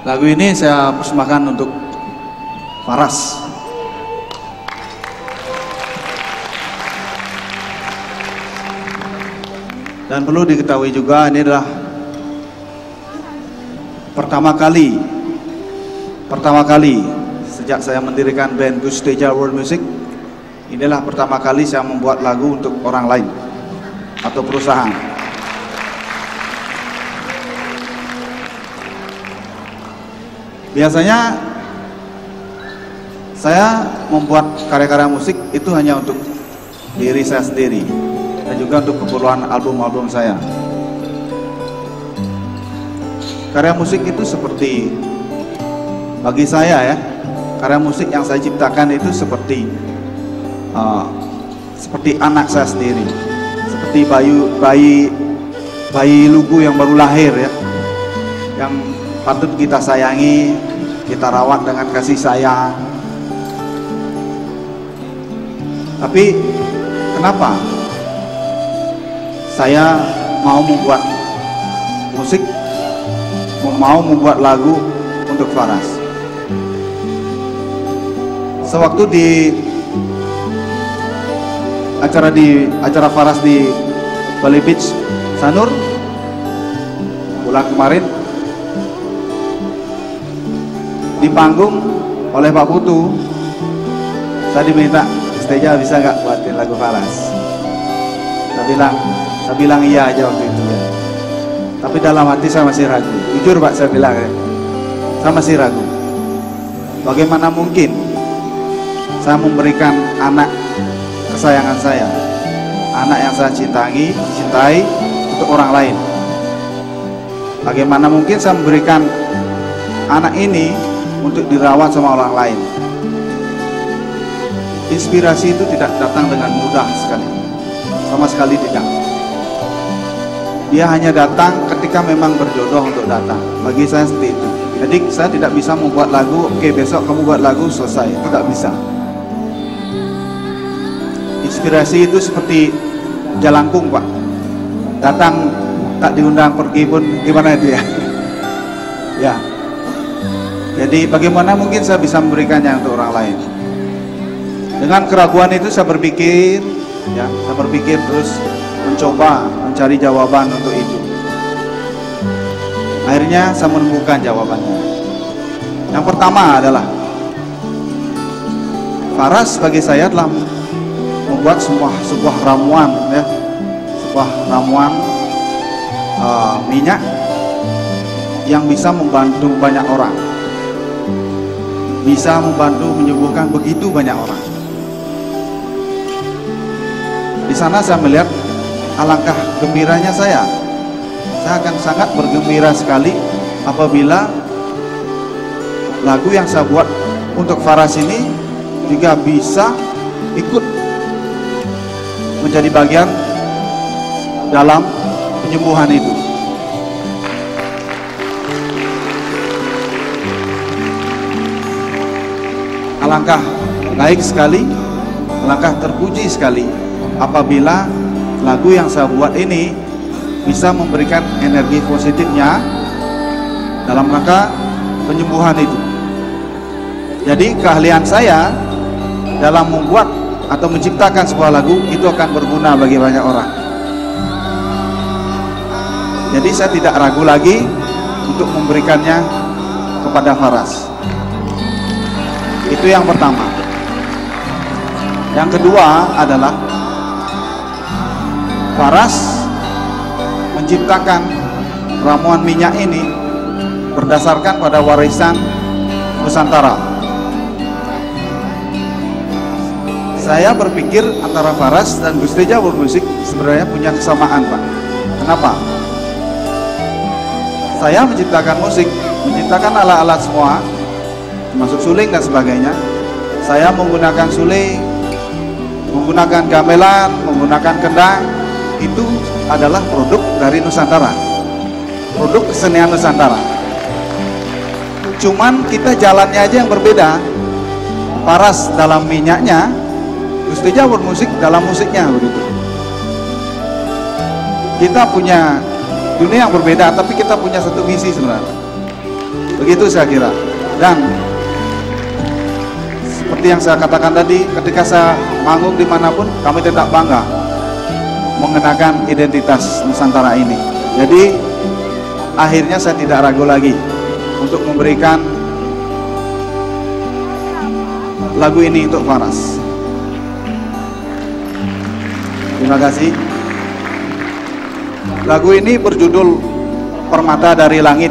Lagu ini saya persembahkan untuk Faras. Dan perlu diketahui juga, ini adalah pertama kali sejak saya mendirikan band Gusteja World Music, inilah pertama kali saya membuat lagu untuk orang lain atau perusahaan. Biasanya saya membuat karya-karya musik itu hanya untuk diri saya sendiri dan juga untuk keperluan album-album saya. Karya musik itu seperti, bagi saya ya, karya musik yang saya ciptakan itu seperti anak saya sendiri, seperti bayi lugu yang baru lahir ya, yang patut kita sayangi, kita rawat dengan kasih sayang. Tapi kenapa saya mau membuat musik, mau membuat lagu untuk Faras? Sewaktu di acara Faras di Bali Beach Sanur bulan kemarin, di panggung oleh Pak Putu, saya diminta, Gusteja bisa nggak buatin lagu Faras? Saya bilang iya aja waktu itu ya. Tapi dalam hati saya masih ragu. Jujur Pak, saya bilang ya, saya masih ragu. Bagaimana mungkin saya memberikan anak kesayangan saya, anak yang saya cintai untuk orang lain? Bagaimana mungkin saya memberikan anak ini untuk dirawat sama orang lain? Inspirasi itu tidak datang dengan mudah sekali, sama sekali tidak. Dia hanya datang ketika memang berjodoh untuk datang. Bagi saya seperti itu. Jadi saya tidak bisa membuat lagu, oke besok kamu buat lagu, selesai. Itu tidak bisa. Inspirasi itu seperti jalangkung Pak, datang tak diundang pergi pun gimana itu ya. Ya. Jadi bagaimana mungkin saya bisa memberikannya untuk orang lain? Dengan keraguan itu saya berpikir terus mencoba mencari jawaban untuk itu. Akhirnya saya menemukan jawabannya. Yang pertama adalah Faras bagi saya adalah membuat sebuah ramuan ya, sebuah ramuan minyak yang bisa membantu banyak orang, bisa membantu menyembuhkan begitu banyak orang. Di sana saya melihat alangkah gembiranya saya akan sangat bergembira sekali apabila lagu yang saya buat untuk Faras ini juga bisa ikut menjadi bagian dalam penyembuhan itu. Alangkah baik sekali, alangkah terpuji sekali apabila lagu yang saya buat ini bisa memberikan energi positifnya dalam rangka penyembuhan itu. Jadi keahlian saya dalam membuat atau menciptakan sebuah lagu itu akan berguna bagi banyak orang. Jadi saya tidak ragu lagi untuk memberikannya kepada Faras. Itu yang pertama. Yang kedua adalah Faras menciptakan ramuan minyak ini berdasarkan pada warisan Nusantara. Saya berpikir antara Faras dan Gusteja World Music sebenarnya punya kesamaan Pak. Kenapa? Saya menciptakan musik, menciptakan alat-alat semua, termasuk suling dan sebagainya. Saya menggunakan suling, menggunakan gamelan, menggunakan kendang. Itu adalah produk dari Nusantara, produk kesenian Nusantara. Cuman kita jalannya aja yang berbeda. Faras dalam minyaknya, Gusteja World Music dalam musiknya begitu. Kita punya dunia yang berbeda, tapi kita punya satu misi sebenarnya. Begitu saya kira. Dan seperti yang saya katakan tadi, ketika saya manggung dimanapun, kami tetap bangga mengenakan identitas Nusantara ini. Jadi akhirnya saya tidak ragu lagi untuk memberikan lagu ini untuk Faras. Terima kasih. Lagu ini berjudul Permata dari Langit.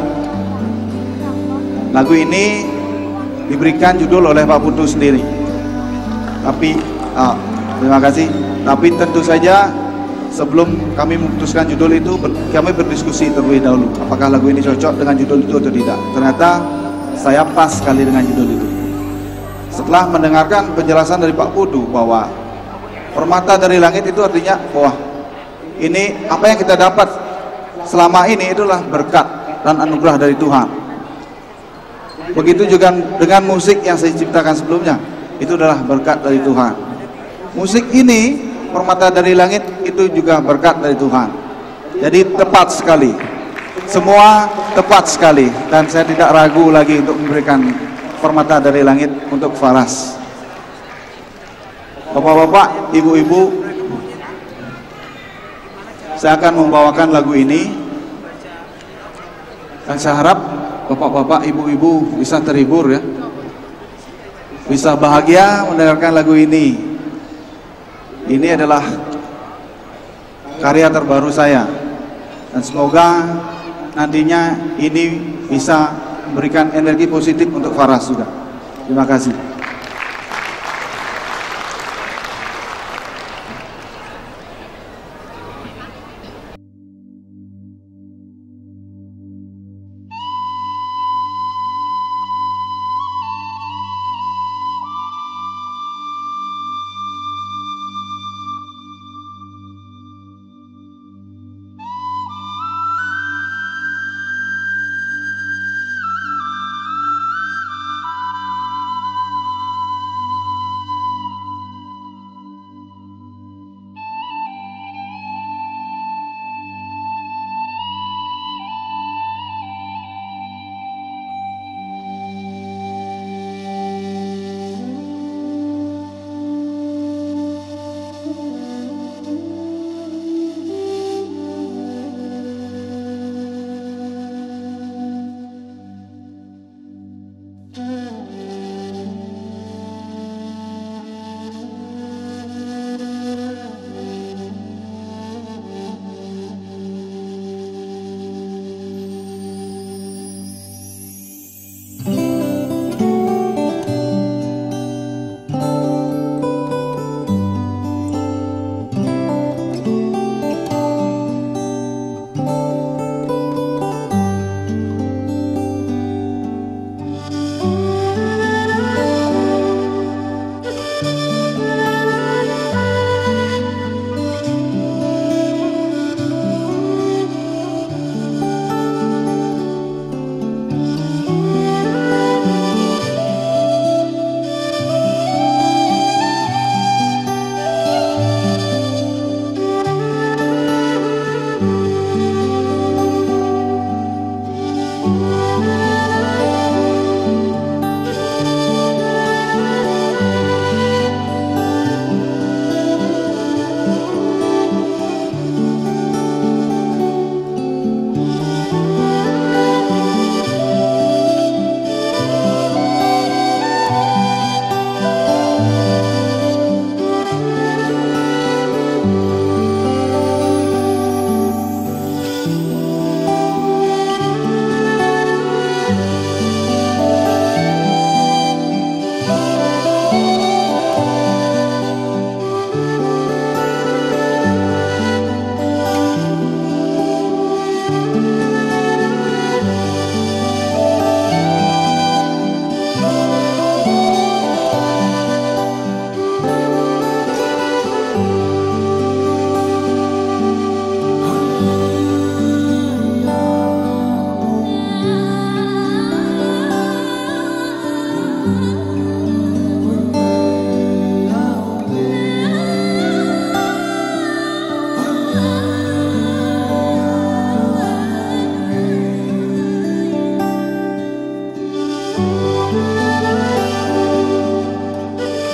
Lagu ini diberikan judul oleh Pak Putu sendiri. Tapi terima kasih. Tapi tentu saja sebelum kami memutuskan judul itu, kami berdiskusi terlebih dahulu apakah lagu ini cocok dengan judul itu atau tidak. Ternyata saya pas sekali dengan judul itu. Setelah mendengarkan penjelasan dari Pak Putu bahwa permata dari langit itu artinya bahwa ini apa yang kita dapat selama ini itulah berkat dan anugerah dari Tuhan. Begitu juga dengan musik yang saya ciptakan sebelumnya, itu adalah berkat dari Tuhan. Musik ini, Permata dari Langit, itu juga berkat dari Tuhan. Jadi tepat sekali, semua tepat sekali, dan saya tidak ragu lagi untuk memberikan Permata dari Langit untuk Faras. Bapak-bapak, ibu-ibu, saya akan membawakan lagu ini, dan saya harap bapak-bapak, ibu-ibu bisa terhibur ya, bisa bahagia mendengarkan lagu ini. Ini adalah karya terbaru saya, dan semoga nantinya ini bisa memberikan energi positif untuk Faras juga. Terima kasih.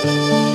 Thank you.